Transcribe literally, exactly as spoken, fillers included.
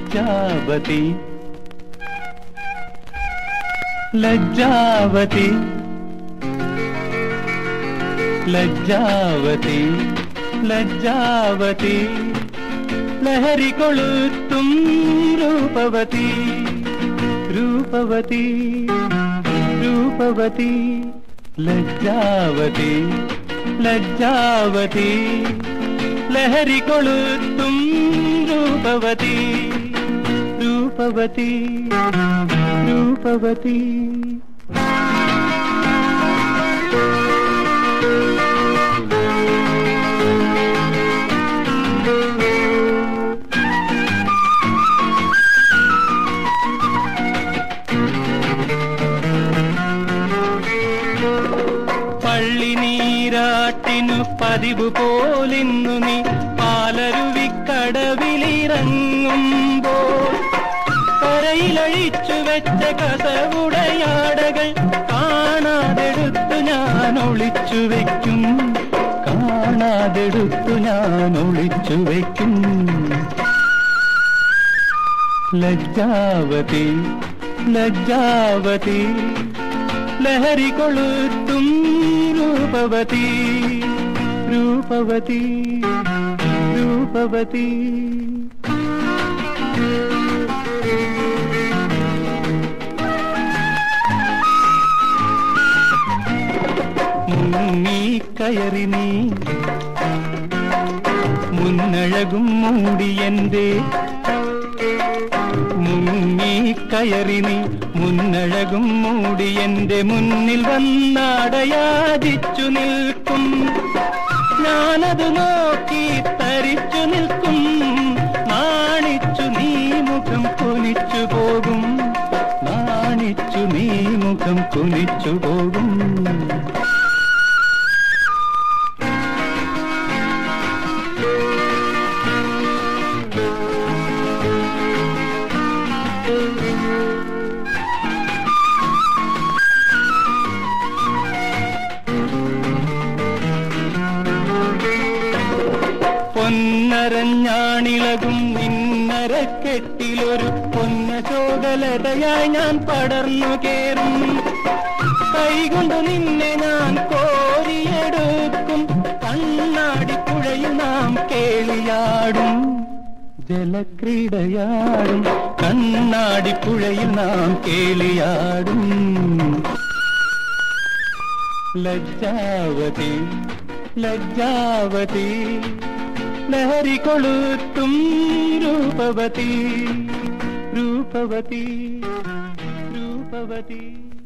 ലജ്ജാവതി ലജ്ജാവതി ലജ്ജാവതി ലജ്ജാവതി ലഹരി കൊളുത്തും രൂപവതി രൂപവതി രൂപവതി ലജ്ജാവതി ലജ്ജാവതി ലഹരി കൊളുത്തും രൂപവതി രൂപവതി രൂപവതി പള്ളി നീരാട്ടിനു പതിവ് പോലിന്നു നീ പാലരുവിക്കടവിലിറങ്ങുമ്പോൾ കരയിലഴിച്ചു വെച്ച കസവുടയാടകൾ കാണാതെടുത്തു ഞാൻ ഒളിച്ചു വയ്ക്കും കാണാതെടുത്തു ഞാൻ ഒളിച്ചു വയ്ക്കും ലജ്ജാവതി ലജ്ജാവതി ലഹരി കൊളുത്തും രൂപവതി രൂപവതി രൂപവതി മുങ്ങി കയറി നീ മുന്നഴകും മൂടിയെന്റെ മുങ്ങി കയറി നീ മുന്നഴകും മൂടി എന്റെ മുന്നിൽ വന്നാടയാദിച്ചു നിൽക്കും ഞാനത് നോക്കി തരിച്ചു നിൽക്കും നാണിച്ചു നീ മുഖം കുനിച്ചു പോകും നാണിച്ചു നീ മുഖം കുനിച്ചു പോകും പൊന്നരഞ്ഞാണിളകും നിന്നരക്കെട്ടിലൊരു പൊന്നശോകലതയായി ഞാൻ പടർന്നു കേറും കൈകൊണ്ടു നിന്നെ ഞാൻ കോരിയെടുക്കും കണ്ണാടിപ്പുഴയിൽ നാം കേളിയാടും ജലക്രീഡയാടും കണ്ണാടിപ്പുഴയിൽ നാം കേളിയാടും ലജ്ജാവതി ലജ്ജാവതി ലഹരി കൊളുത്തും രൂപവതി രൂപവതി രൂപവതി